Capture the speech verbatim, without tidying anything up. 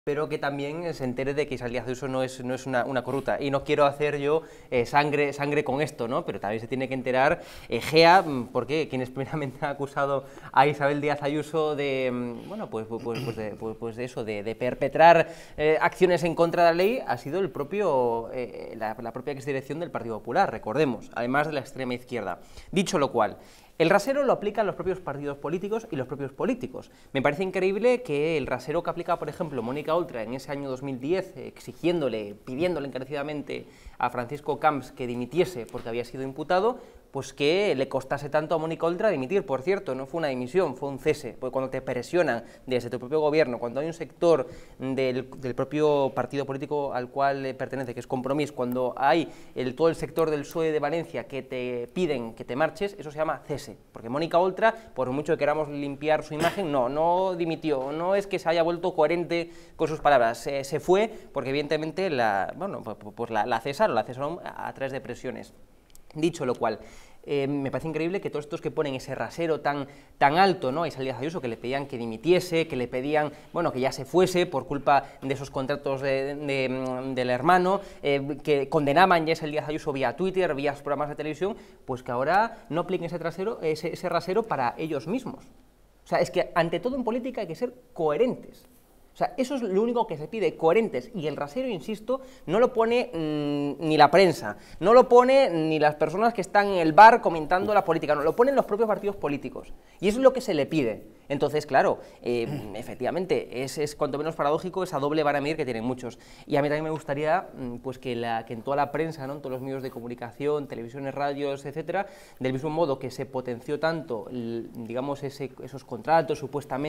pero que también se entere de que Isabel Díaz Ayuso no es, no es una, una corrupta. Y no quiero hacer yo eh, sangre, sangre con esto, ¿no? Pero también se tiene que enterar eh, Gea, porque quien es primeramente ha acusado a Isabel Díaz Ayuso de, bueno, pues, pues, pues, de, pues, pues de eso, de, de perpetrar eh, acciones en contra de la ley, ha sido el propio, eh, la, la propia exdirección del Partido Popular, recordemos, además de la extrema izquierda. Dicho lo cual, el rasero lo aplican los propios partidos políticos y los propios políticos. Me parece increíble que el rasero que aplica, por ejemplo, Mónica Oltra en ese año dos mil diez, exigiéndole, pidiéndole encarecidamente a Francisco Camps que dimitiese porque había sido imputado, pues que le costase tanto a Mónica Oltra dimitir. Por cierto, no fue una dimisión, fue un cese, porque cuando te presionan desde tu propio gobierno, cuando hay un sector del, del propio partido político al cual pertenece, que es Compromís, cuando hay el, todo el sector del P S O E de Valencia que te piden que te marches, eso se llama cese, porque Mónica Oltra, por mucho que queramos limpiar su imagen, no, no dimitió, no es que se haya vuelto coherente con sus palabras, se, se fue porque evidentemente la, bueno, pues, pues la, la cesaron, la cesaron a, a través de presiones. Dicho lo cual, eh, me parece increíble que todos estos que ponen ese rasero tan, tan alto, ¿no? A Isabel Díaz Ayuso, que le pedían que dimitiese, que le pedían, bueno, que ya se fuese por culpa de esos contratos de, de, del hermano, eh, que condenaban ya a Isabel Díaz Ayuso vía Twitter, vía programas de televisión, pues que ahora no apliquen ese, trasero, ese, ese rasero para ellos mismos. O sea, es que ante todo en política hay que ser coherentes. O sea, eso es lo único que se pide, coherentes, y el rasero, insisto, no lo pone mmm, ni la prensa, no lo pone ni las personas que están en el bar comentando la política, no, lo ponen los propios partidos políticos, y eso es lo que se le pide. Entonces, claro, eh, efectivamente, es, es cuanto menos paradójico esa doble vara a medir que tienen muchos, y a mí también me gustaría pues que, la, que en toda la prensa, ¿no? En todos los medios de comunicación, televisiones, radios, etcétera, del mismo modo que se potenció tanto, el, digamos, ese, esos contratos supuestamente